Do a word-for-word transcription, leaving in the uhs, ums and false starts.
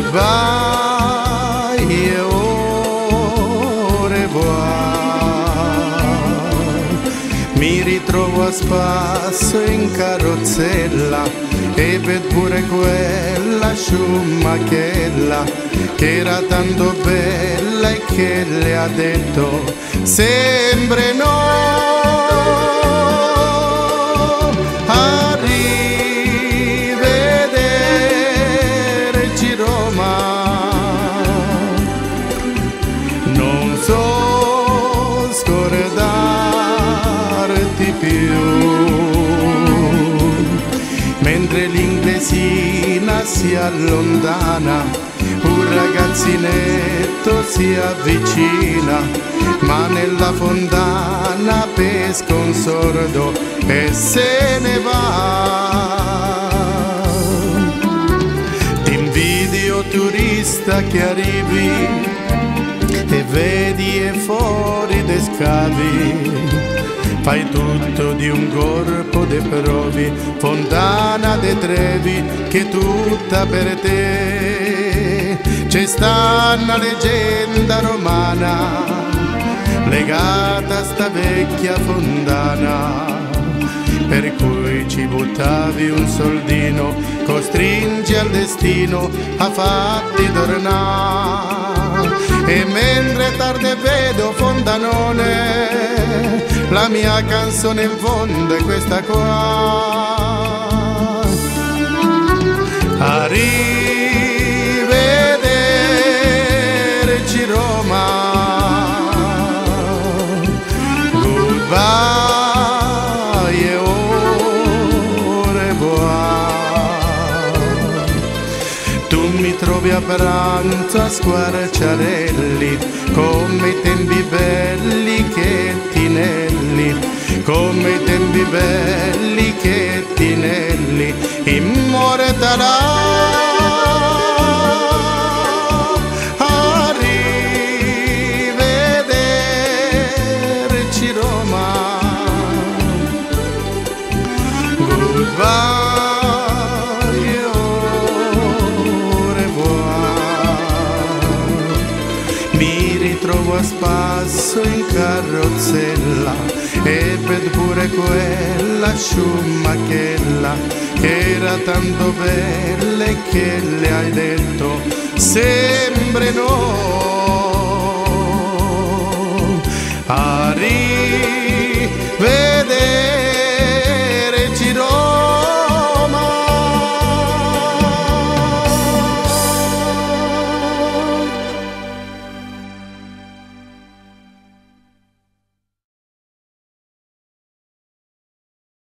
goodbye e au revoir. Mi ritrovo a spasso in carrozzella e per pure quella sciumachella che era tanto bella e che le ha detto sempre no. Arrivederci Roma, non so scordarti più. Mentre l'inglesina si allontana, un ragazzinetto si avvicina, ma nella fontana pesca un sordo e se ne va. Ti invidio turista che arrivi e vedi e fuori de scavi. Fai tutto di un corpo de provi, fontana de Trevi, che tutta per te. C'è sta una leggenda romana, legata a sta vecchia fontana, per cui ci buttavi un soldino, costringi al destino a fatti tornare. E mentre tardi vedo fontanone, la mia canzone in fondo è questa qua. Arrivederci Roma, goodbye e au revoir. Tu mi trovi a pranzo a Squarciarelli, come i tempi belli che tinelli, come i tempi belli che tinelli, immortalà. Arrivederci Roma, goodbye. Trovo a spasso in carrozzella e per pure quella sciumachella che era tanto bella e che le hai detto sempre no. Arriva